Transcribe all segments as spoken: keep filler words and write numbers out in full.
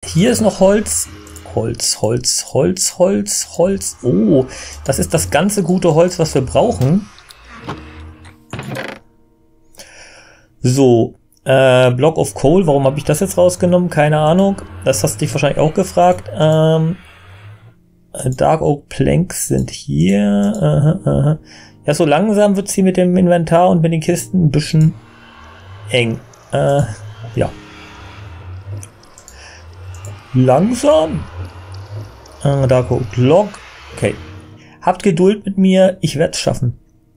hier ist noch Holz. Holz, Holz, Holz, Holz, Holz. Oh, das ist das ganze gute Holz, was wir brauchen. So, äh, Block of Coal. Warum habe ich das jetzt rausgenommen? Keine Ahnung. Das hast du dich wahrscheinlich auch gefragt. Ähm, Dark Oak Planks sind hier. Aha, aha. Ja, so langsam wird es hier mit dem Inventar und mit den Kisten ein bisschen eng. Äh, ja. Langsam. Äh, Dark Oak Log. Okay. Habt Geduld mit mir. Ich werde es schaffen.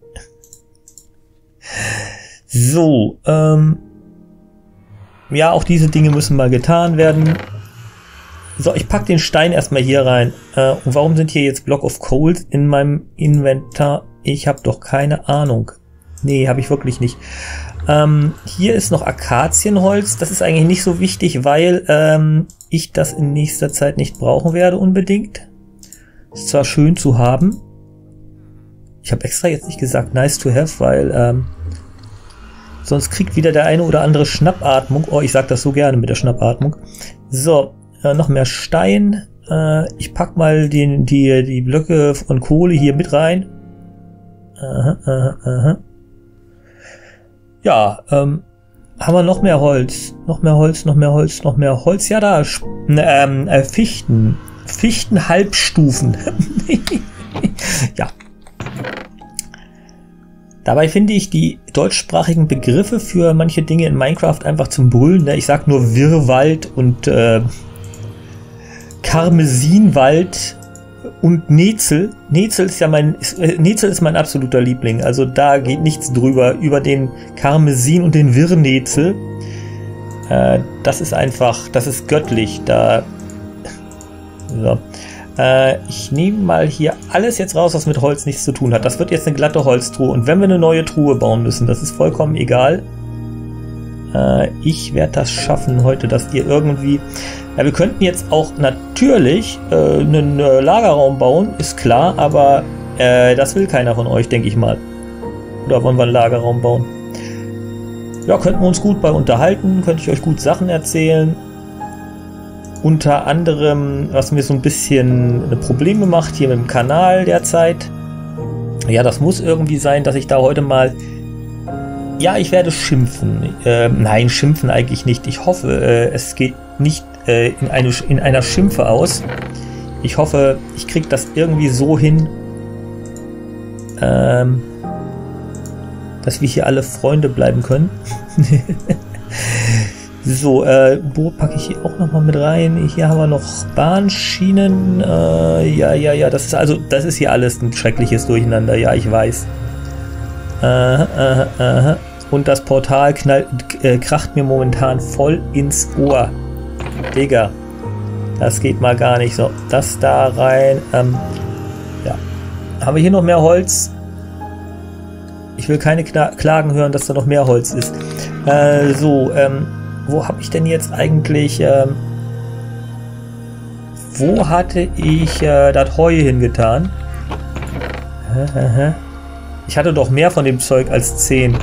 So. Ähm, ja, auch diese Dinge müssen mal getan werden. So, ich pack den Stein erstmal hier rein. Äh, und warum sind hier jetzt Block of Coals in meinem Inventar? Ich habe doch keine Ahnung. Nee, habe ich wirklich nicht. Ähm, hier ist noch Akazienholz. Das ist eigentlich nicht so wichtig, weil ähm, ich das in nächster Zeit nicht brauchen werde unbedingt. Ist zwar schön zu haben. Ich habe extra jetzt nicht gesagt nice to have, weil ähm, sonst kriegt wieder der eine oder andere Schnappatmung. Oh, ich sag das so gerne mit der Schnappatmung. So. Äh, noch mehr Stein. Äh, ich pack mal den, die, die Blöcke von Kohle hier mit rein. Aha, aha, aha. Ja, ähm, haben wir noch mehr Holz. Noch mehr Holz, noch mehr Holz, noch mehr Holz. Ja, da. Ähm, äh, Fichten. Fichtenhalbstufen. Ja. Dabei finde ich die deutschsprachigen Begriffe für manche Dinge in Minecraft einfach zum Brüllen. Ne? Ich sag nur Wirrwald und äh, Karmesinwald und Nezel. Nezel ist ja mein ist, äh, Nezel ist mein absoluter Liebling. Also da geht nichts drüber über den Karmesin und den Wirrnezel. Äh, das ist einfach, das ist göttlich. Da so. äh, ich nehme mal hier alles jetzt raus, was mit Holz nichts zu tun hat. Das wird jetzt eine glatte Holztruhe. Und wenn wir eine neue Truhe bauen müssen, das ist vollkommen egal. Äh, ich werde das schaffen heute, dass ihr irgendwie... Ja, wir könnten jetzt auch natürlich äh, einen äh, Lagerraum bauen, ist klar, aber äh, das will keiner von euch, denke ich mal. Oder wollen wir einen Lagerraum bauen? Ja, könnten wir uns gut bei unterhalten, könnte ich euch gut Sachen erzählen. Unter anderem, was mir so ein bisschen Probleme macht hier mit dem Kanal derzeit. Ja, das muss irgendwie sein, dass ich da heute mal... Ja, ich werde schimpfen. Äh, nein, schimpfen eigentlich nicht. Ich hoffe, äh, es geht nicht in, eine, in einer Schimpfe aus. Ich hoffe, ich kriege das irgendwie so hin, ähm, dass wir hier alle Freunde bleiben können. So, äh, Boot packe ich hier auch noch mal mit rein. Hier haben wir noch Bahnschienen. Äh, ja, ja, ja, das ist also, das ist hier alles ein schreckliches Durcheinander. Ja, ich weiß. Äh, äh, äh. Und das Portal knallt, äh, kracht mir momentan voll ins Ohr. Digga, das geht mal gar nicht so. Das da rein. Ähm, ja. Haben wir hier noch mehr Holz? Ich will keine Kna Klagen hören, dass da noch mehr Holz ist. Äh, so, ähm, wo habe ich denn jetzt eigentlich... Ähm, wo hatte ich äh, das Heu hingetan? Ich hatte doch mehr von dem Zeug als zehn.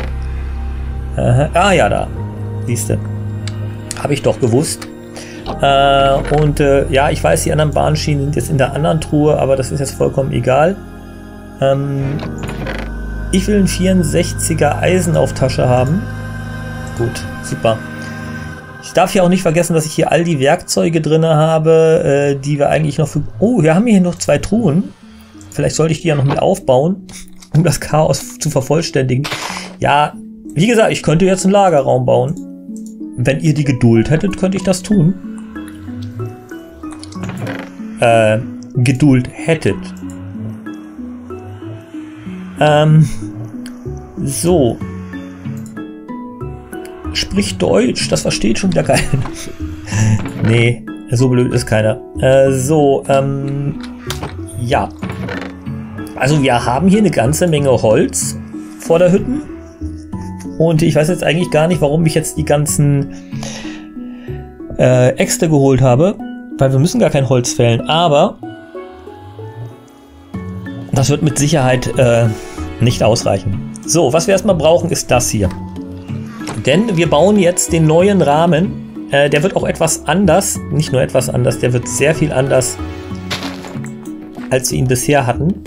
Ah ja, da. Siehst du. Habe ich doch gewusst. Äh, und äh, ja, ich weiß, die anderen Bahnschienen sind jetzt in der anderen Truhe, aber das ist jetzt vollkommen egal. Ähm, ich will einen vierundsechziger Eisenauftasche haben. Gut, super. Ich darf hier auch nicht vergessen, dass ich hier all die Werkzeuge drin habe, äh, die wir eigentlich noch für... Oh, wir haben hier noch zwei Truhen. Vielleicht sollte ich die ja noch mit aufbauen, um das Chaos zu vervollständigen. Ja, wie gesagt, ich könnte jetzt einen Lagerraum bauen. Wenn ihr die Geduld hättet, könnte ich das tun. Äh, Geduld hättet. Ähm, so. Spricht Deutsch, das versteht schon wieder keiner. Nee, so blöd ist keiner. Äh, so, ähm, ja. Also wir haben hier eine ganze Menge Holz vor der Hütte. Und ich weiß jetzt eigentlich gar nicht, warum ich jetzt die ganzen äh, Äxte geholt habe. Weil wir müssen gar kein Holz fällen. Aber das wird mit Sicherheit äh, nicht ausreichen. So, was wir erstmal brauchen, ist das hier. Denn wir bauen jetzt den neuen Rahmen Äh, der wird auch etwas anders, nicht nur etwas anders, der wird sehr viel anders, als wir ihn bisher hatten.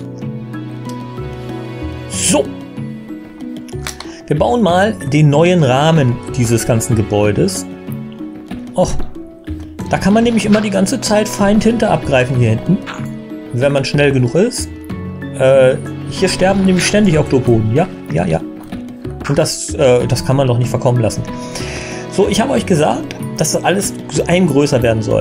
So. Wir bauen mal den neuen Rahmen dieses ganzen Gebäudes. Och, da kann man nämlich immer die ganze Zeit Feindtinte abgreifen hier hinten, wenn man schnell genug ist. Äh, hier sterben nämlich ständig Oktopoden. Ja, ja, ja. Und das, äh, das kann man doch nicht verkommen lassen. So, ich habe euch gesagt, dass das alles zu einem größer werden soll.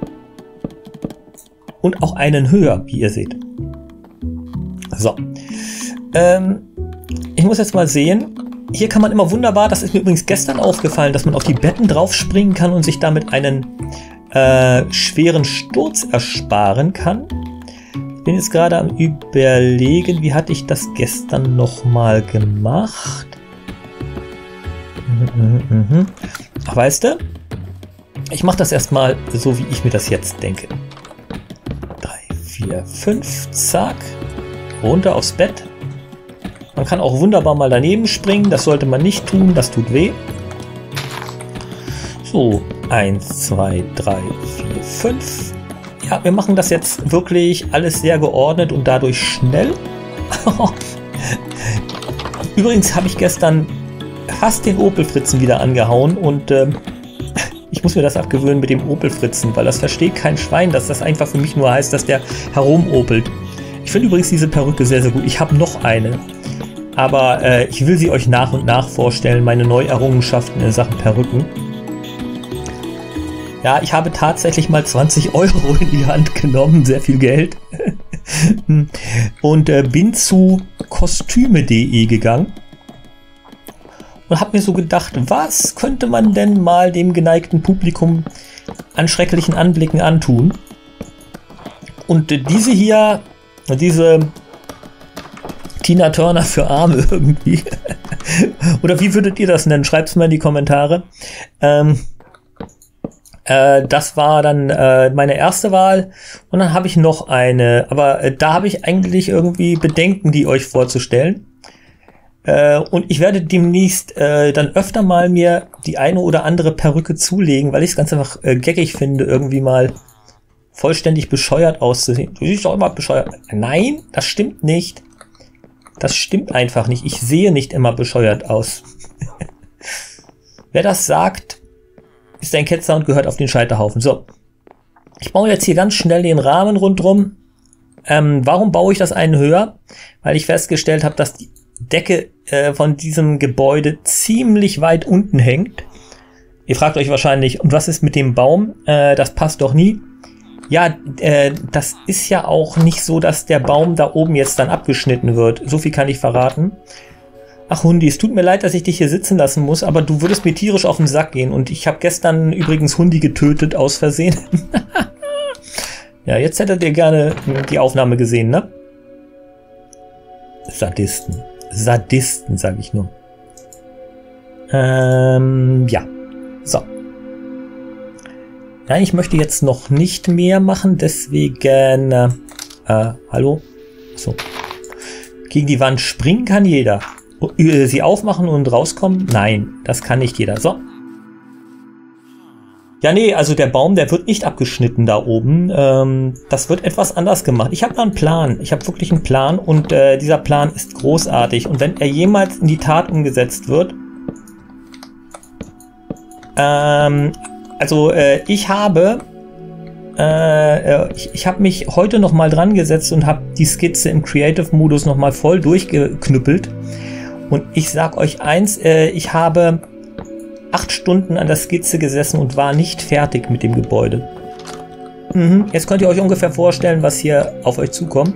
Und auch einen höher, wie ihr seht. So. Ähm, ich muss jetzt mal sehen. Hier kann man immer wunderbar, das ist mir übrigens gestern aufgefallen, dass man auf die Betten drauf springen kann und sich damit einen äh, schweren Sturz ersparen kann. Ich bin jetzt gerade am Überlegen, wie hatte ich das gestern nochmal gemacht? Mhm, mhm. Ach, weißt du, ich mache das erstmal so, wie ich mir das jetzt denke. drei, vier, fünf, zack, runter aufs Bett. Man kann auch wunderbar mal daneben springen, das sollte man nicht tun, das tut weh. So, eins, zwei, drei, vier, fünf. Ja, wir machen das jetzt wirklich alles sehr geordnet und dadurch schnell. Übrigens habe ich gestern fast den Opelfritzen wieder angehauen und ähm, ich muss mir das abgewöhnen mit dem Opelfritzen, weil das versteht kein Schwein, dass das einfach für mich nur heißt, dass der herumopelt. Ich finde übrigens diese Perücke sehr, sehr gut. Ich habe noch eine. Aber äh, ich will sie euch nach und nach vorstellen, meine Neuerrungenschaften in Sachen Perücken. Ja, ich habe tatsächlich mal zwanzig Euro in die Hand genommen, sehr viel Geld. Und äh, bin zu kostüme punkt de gegangen. Und habe mir so gedacht, was könnte man denn mal dem geneigten Publikum an schrecklichen Anblicken antun? Und äh, diese hier, diese... Tina Turner für Arme irgendwie. Oder wie würdet ihr das nennen? Schreibt es mal in die Kommentare. Ähm, äh, das war dann äh, meine erste Wahl. Und dann habe ich noch eine. Aber äh, da habe ich eigentlich irgendwie Bedenken, die euch vorzustellen. Äh, und ich werde demnächst äh, dann öfter mal mir die eine oder andere Perücke zulegen, weil ich es ganz einfach äh, geckig finde, irgendwie mal vollständig bescheuert auszusehen. Du siehst doch immer bescheuert. Nein, das stimmt nicht. Das stimmt einfach nicht. Ich sehe nicht immer bescheuert aus. Wer das sagt, ist ein Ketzer und gehört auf den Scheiterhaufen. So. Ich baue jetzt hier ganz schnell den Rahmen rundherum. Ähm, warum baue ich das einen höher? Weil ich festgestellt habe, dass die Decke äh, von diesem Gebäude ziemlich weit unten hängt. Ihr fragt euch wahrscheinlich, und was ist mit dem Baum? Äh, das passt doch nie. Ja, äh, das ist ja auch nicht so, dass der Baum da oben jetzt dann abgeschnitten wird. So viel kann ich verraten. Ach Hundi, es tut mir leid, dass ich dich hier sitzen lassen muss, aber du würdest mir tierisch auf den Sack gehen. Und ich habe gestern übrigens Hundi getötet, aus Versehen. Ja, jetzt hättet ihr gerne die Aufnahme gesehen, ne? Sadisten. Sadisten, sage ich nur. Ähm, ja. So. Nein, ich möchte jetzt noch nicht mehr machen, deswegen, äh, äh hallo? So. Gegen die Wand springen kann jeder. Sie aufmachen und rauskommen? Nein, das kann nicht jeder. So. Ja, nee, also der Baum, der wird nicht abgeschnitten da oben. Ähm, das wird etwas anders gemacht. Ich habe da einen Plan. Ich habe wirklich einen Plan und äh, dieser Plan ist großartig. Und wenn er jemals in die Tat umgesetzt wird, ähm, Also äh, ich habe äh, ich, ich habe mich heute noch mal dran gesetzt und habe die Skizze im Creative-Modus noch mal voll durchgeknüppelt. Und ich sag euch eins, äh, ich habe acht Stunden an der Skizze gesessen und war nicht fertig mit dem Gebäude. Mhm. Jetzt könnt ihr euch ungefähr vorstellen, was hier auf euch zukommt.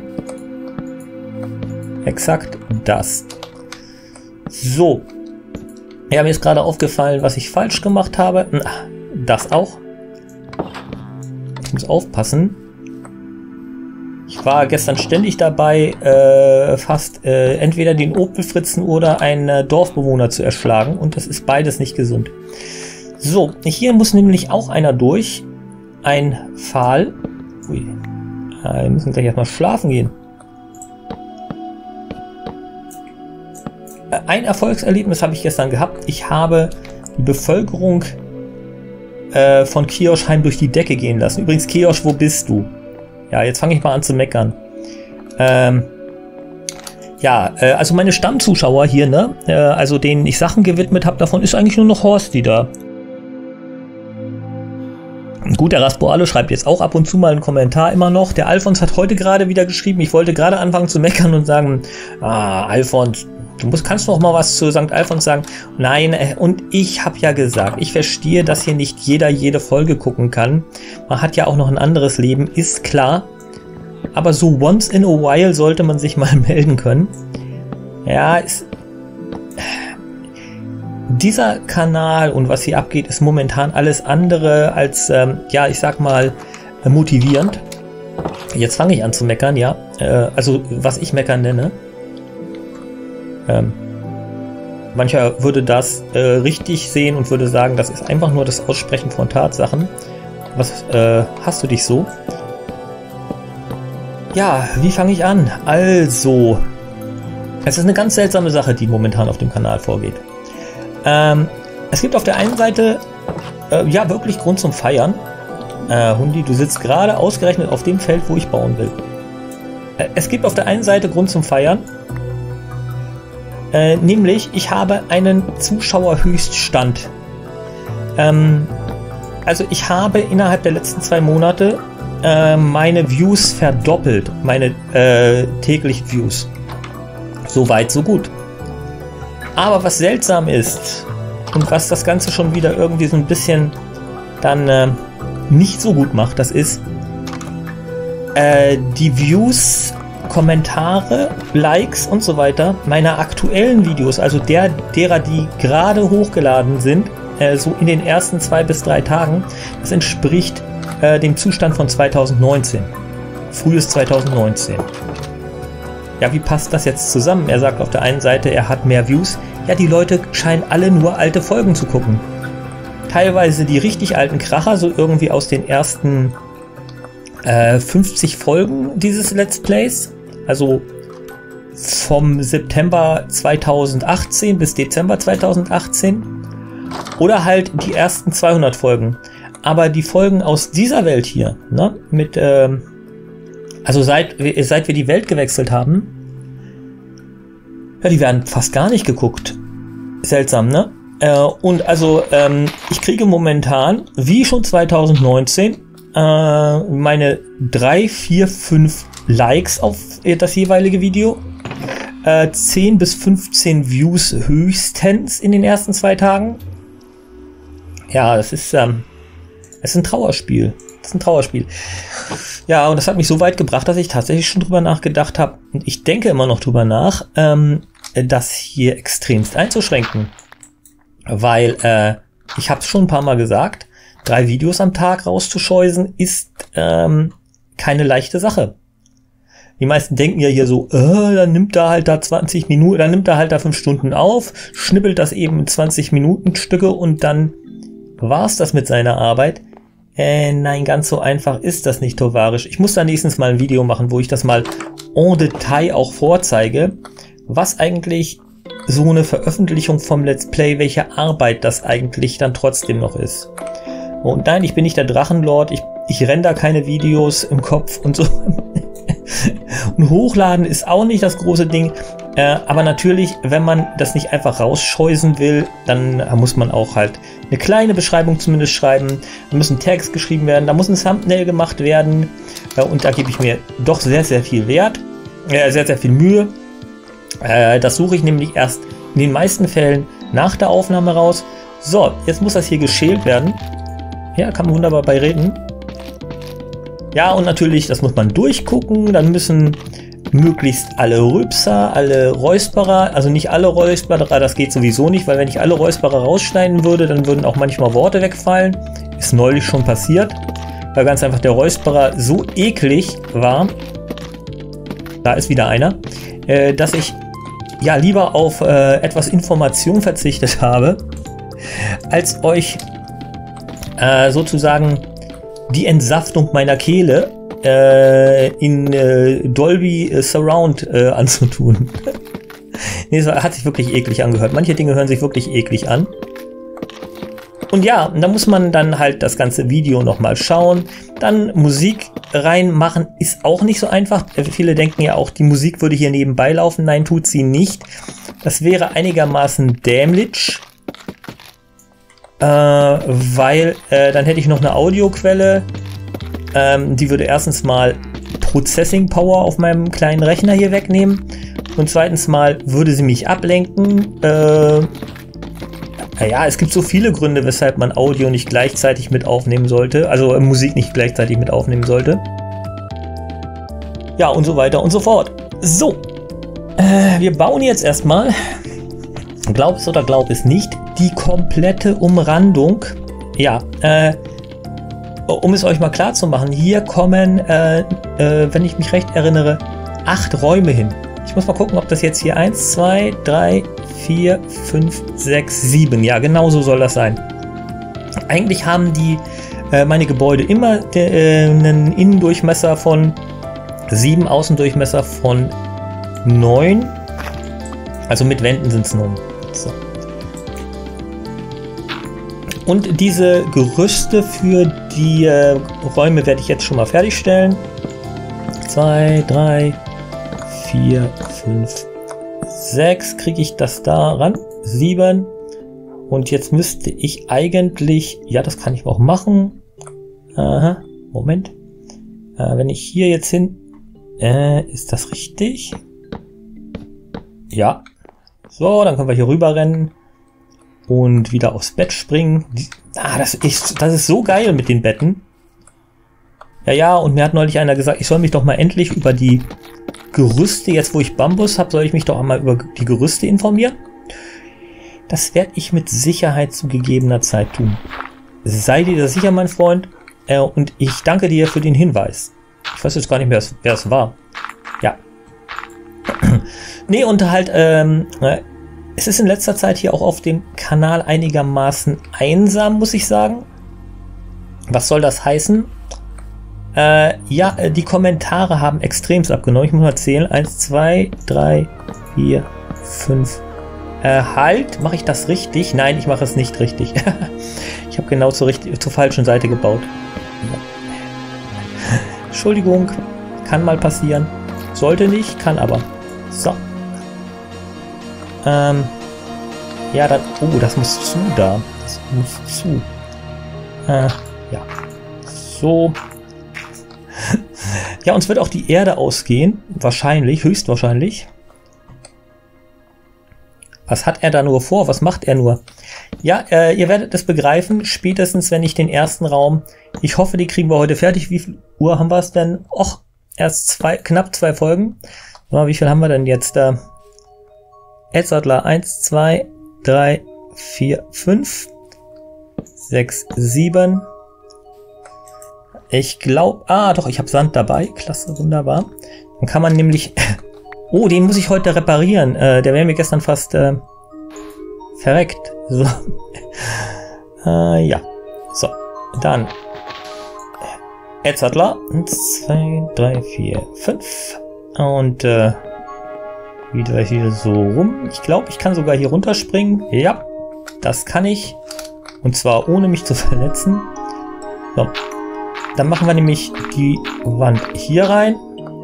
Exakt das. So. Ja, mir ist gerade aufgefallen, was ich falsch gemacht habe. Das auch. Ich muss aufpassen. Ich war gestern ständig dabei, äh, fast äh, entweder den Opelfritzen oder einen äh, Dorfbewohner zu erschlagen. Und das ist beides nicht gesund. So, hier muss nämlich auch einer durch. Ein Pfahl. Ui. Äh, wir müssen gleich erstmal schlafen gehen. Ein Erfolgserlebnis habe ich gestern gehabt. Ich habe die Bevölkerung äh, von Kioschheim durch die Decke gehen lassen. Übrigens, Kiosch, wo bist du? Ja, jetzt fange ich mal an zu meckern. Ähm, ja, äh, also meine Stammzuschauer hier, ne, äh, also denen ich Sachen gewidmet habe, davon ist eigentlich nur noch Horsti da. Gut, der Raspoale schreibt jetzt auch ab und zu mal einen Kommentar immer noch. Der Alfons hat heute gerade wieder geschrieben, ich wollte gerade anfangen zu meckern und sagen, ah, Alfons, du musst, kannst noch mal was zu Sankt Alfons sagen. Nein, und ich habe ja gesagt, ich verstehe, dass hier nicht jeder jede Folge gucken kann. Man hat ja auch noch ein anderes Leben, ist klar. Aber so once in a while sollte man sich mal melden können. Ja, ist... Dieser Kanal und was hier abgeht, ist momentan alles andere als, ähm, ja, ich sag mal, äh, motivierend. Jetzt fange ich an zu meckern, ja. Äh, also, was ich meckern nenne. Ähm, mancher würde das äh, richtig sehen und würde sagen, das ist einfach nur das Aussprechen von Tatsachen. Was äh, hast du dich so? Ja, wie fange ich an? Also, es ist eine ganz seltsame Sache, die momentan auf dem Kanal vorgeht. Ähm, es gibt auf der einen Seite, äh, ja, wirklich Grund zum Feiern. Äh, Hundi, du sitzt gerade ausgerechnet auf dem Feld, wo ich bauen will. Äh, es gibt auf der einen Seite Grund zum Feiern. Äh, nämlich, ich habe einen Zuschauerhöchststand. Ähm, also ich habe innerhalb der letzten zwei Monate äh, meine Views verdoppelt. Meine äh, täglichen Views. So weit, so gut. Aber was seltsam ist und was das Ganze schon wieder irgendwie so ein bisschen dann äh, nicht so gut macht, das ist äh, die Views, Kommentare, Likes und so weiter meiner aktuellen Videos, also der derer, die gerade hochgeladen sind, äh, so in den ersten zwei bis drei Tagen, das entspricht äh, dem Zustand von zweitausendneunzehn. Frühes zweitausendneunzehn. Ja, wie passt das jetzt zusammen? Er sagt auf der einen Seite, er hat mehr Views. Ja, die Leute scheinen alle nur alte Folgen zu gucken. Teilweise die richtig alten Kracher, so irgendwie aus den ersten äh, fünfzig Folgen dieses Let's Plays. Also vom September zweitausendachtzehn bis Dezember zweitausendachtzehn. Oder halt die ersten zweihundert Folgen. Aber die Folgen aus dieser Welt hier, ne, mit... Ähm, Also seit, seit wir die Welt gewechselt haben, ja, die werden fast gar nicht geguckt. Seltsam, ne? Äh, und also, ähm, ich kriege momentan, wie schon zweitausendneunzehn, äh, meine drei, vier, fünf Likes auf das jeweilige Video. Äh, zehn bis fünfzehn Views höchstens in den ersten zwei Tagen. Ja, das ist, ähm, das ist ein Trauerspiel. Das ist ein Trauerspiel. Ja, und das hat mich so weit gebracht, dass ich tatsächlich schon drüber nachgedacht habe, und ich denke immer noch drüber nach, ähm, das hier extremst einzuschränken. Weil, äh, ich habe es schon ein paar Mal gesagt, drei Videos am Tag rauszuscheusen ist ähm, keine leichte Sache. Die meisten denken ja hier so, äh, dann nimmt er halt da zwanzig Minuten, dann nimmt er halt da fünf Stunden auf, schnippelt das eben in zwanzig Minuten Stücke und dann war's das mit seiner Arbeit. Äh, nein, ganz so einfach ist das nicht, Tovarisch. Ich muss da nächstens mal ein Video machen, wo ich das mal en Detail auch vorzeige, was eigentlich so eine Veröffentlichung vom Let's Play, welche Arbeit das eigentlich dann trotzdem noch ist. Und nein, ich bin nicht der Drachenlord, ich, ich renne da keine Videos im Kopf und so. Und hochladen ist auch nicht das große Ding. Äh, aber natürlich, wenn man das nicht einfach rausscheusen will, dann muss man auch halt eine kleine Beschreibung zumindest schreiben. Da müssen Tags geschrieben werden, da muss ein Thumbnail gemacht werden. Äh, und da gebe ich mir doch sehr, sehr viel Wert, äh, sehr, sehr viel Mühe. Äh, das suche ich nämlich erst in den meisten Fällen nach der Aufnahme raus. So, jetzt muss das hier geschält werden. Ja, kann man wunderbar bei reden. Ja, und natürlich, das muss man durchgucken. Dann müssen möglichst alle Rülpser, alle Räusperer, also nicht alle Räusperer, das geht sowieso nicht, weil wenn ich alle Räusperer rausschneiden würde, dann würden auch manchmal Worte wegfallen. Ist neulich schon passiert, weil ganz einfach der Räusperer so eklig war, da ist wieder einer, äh, dass ich ja lieber auf äh, etwas Information verzichtet habe, als euch äh, sozusagen die Entsaftung meiner Kehle äh, in äh, Dolby äh, Surround äh, anzutun. Nee, es hat sich wirklich eklig angehört. Manche Dinge hören sich wirklich eklig an. Und ja, da muss man dann halt das ganze Video nochmal schauen. Dann Musik reinmachen ist auch nicht so einfach. Viele denken ja auch, die Musik würde hier nebenbei laufen. Nein, tut sie nicht. Das wäre einigermaßen dämlich. Äh, weil äh, dann hätte ich noch eine Audioquelle. Ähm, die würde erstens mal Processing Power auf meinem kleinen Rechner hier wegnehmen. Und zweitens mal würde sie mich ablenken. Äh, naja, es gibt so viele Gründe, weshalb man Audio nicht gleichzeitig mit aufnehmen sollte. Also äh, Musik nicht gleichzeitig mit aufnehmen sollte. Ja, und so weiter und so fort. So, äh, wir bauen jetzt erstmal, glaub es oder glaub es nicht, die komplette Umrandung. Ja, äh, um es euch mal klar zu machen, hier kommen, äh, äh, wenn ich mich recht erinnere, acht Räume hin. Ich muss mal gucken, ob das jetzt hier eins, zwei, drei, vier, fünf, sechs, sieben. Ja, genau so soll das sein. Eigentlich haben die äh, meine Gebäude immer de, äh, einen Innendurchmesser von sieben, Außendurchmesser von neun. Also mit Wänden sind es neun. So. Und diese Gerüste für die äh, Räume werde ich jetzt schon mal fertigstellen. zwei, drei, vier, fünf, sechs. Kriege ich das da ran? sieben. Und jetzt müsste ich eigentlich... Ja, das kann ich auch machen. Aha, Moment. Äh, wenn ich hier jetzt hin... Äh, ist das richtig? Ja. So, dann können wir hier rüber rennen. Und wieder aufs Bett springen. Die, ah, das ist, das ist so geil mit den Betten. Ja, ja, und mir hat neulich einer gesagt, ich soll mich doch mal endlich über die Gerüste, jetzt wo ich Bambus habe, soll ich mich doch einmal über die Gerüste informieren. Das werde ich mit Sicherheit zu gegebener Zeit tun. Sei dir da sicher, mein Freund. Äh, und ich danke dir für den Hinweis. Ich weiß jetzt gar nicht mehr, wer es war. Ja. Nee, und halt, ähm, es ist in letzter Zeit hier auch auf dem Kanal einigermaßen einsam, muss ich sagen. Was soll das heißen? Äh, ja, die Kommentare haben extremst abgenommen. Ich muss mal zählen. eins, zwei, drei, vier, fünf. Äh, halt, mache ich das richtig? Nein, ich mache es nicht richtig. Ich habe genau zur, richtig, zur falschen Seite gebaut. Entschuldigung, kann mal passieren. Sollte nicht, kann aber. So. Ähm, ja, dann... Oh, das muss zu da. Das muss zu. Äh, ja. So. Ja, uns wird auch die Erde ausgehen. Wahrscheinlich, höchstwahrscheinlich. Was hat er da nur vor? Was macht er nur? Ja, äh, ihr werdet es begreifen, spätestens wenn ich den ersten Raum... Ich hoffe, die kriegen wir heute fertig. Wie viel Uhr haben wir es denn? Och, erst zwei, knapp zwei Folgen. So, wie viel haben wir denn jetzt da? Edzardler eins, zwei, drei, vier, fünf, sechs, sieben. Ich glaube... Ah, doch, ich habe Sand dabei. Klasse, wunderbar. Dann kann man nämlich... Oh, den muss ich heute reparieren. Äh, der wäre mir gestern fast äh, verreckt. So. äh, ja. So, dann... Edzardler. eins, zwei, drei, vier, fünf. Und äh, wieder hier so rum. Ich glaube, ich kann sogar hier runterspringen. Ja, das kann ich. Und zwar ohne mich zu verletzen. So. Dann machen wir nämlich die Wand hier rein.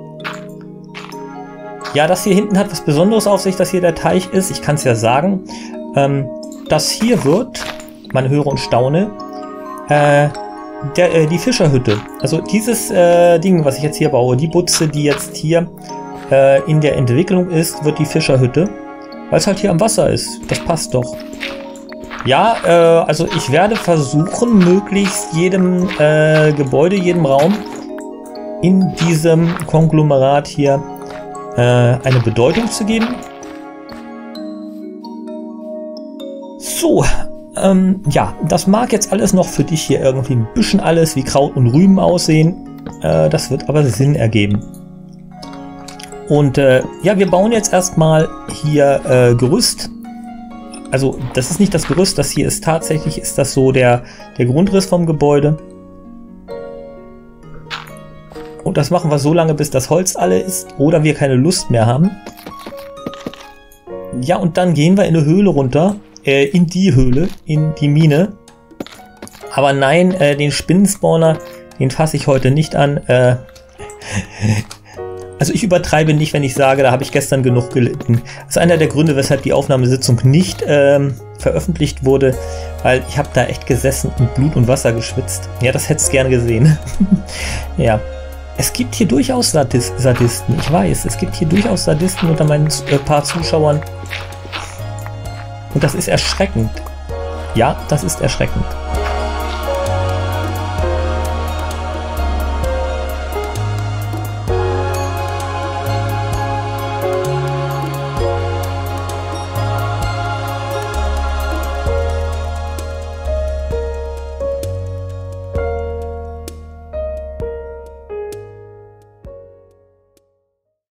Ja, das hier hinten hat was Besonderes auf sich, dass hier der Teich ist. Ich kann es ja sagen. Ähm, das hier wird, man höre und staune, äh, der, äh, die Fischerhütte. Also dieses äh, Ding, was ich jetzt hier baue, die Butze, die jetzt hier äh, in der Entwicklung ist, wird die Fischerhütte. Weil es halt hier am Wasser ist. Das passt doch. Ja, äh, also ich werde versuchen, möglichst jedem äh, Gebäude, jedem Raum in diesem Konglomerat hier äh, eine Bedeutung zu geben. So, ähm, ja, das mag jetzt alles noch für dich hier irgendwie ein bisschen alles wie Kraut und Rüben aussehen. Äh, das wird aber Sinn ergeben. Und äh, ja, wir bauen jetzt erstmal hier äh, Gerüst. Also das ist nicht das Gerüst, das hier ist tatsächlich, ist das so der, der Grundriss vom Gebäude. Und das machen wir so lange, bis das Holz alle ist oder wir keine Lust mehr haben. Ja, und dann gehen wir in eine Höhle runter, äh, in die Höhle, in die Mine. Aber nein, äh, den Spinnenspawner, den fasse ich heute nicht an. Äh, also ich übertreibe nicht, wenn ich sage, da habe ich gestern genug gelitten. Das ist einer der Gründe, weshalb die Aufnahmesitzung nicht ähm, veröffentlicht wurde, weil ich habe da echt gesessen und Blut und Wasser geschwitzt. Ja, das hättest du gerne gesehen. Ja. Es gibt hier durchaus Sadis Sadisten, ich weiß, es gibt hier durchaus Sadisten unter meinen äh, paar Zuschauern. Und das ist erschreckend. Ja, das ist erschreckend.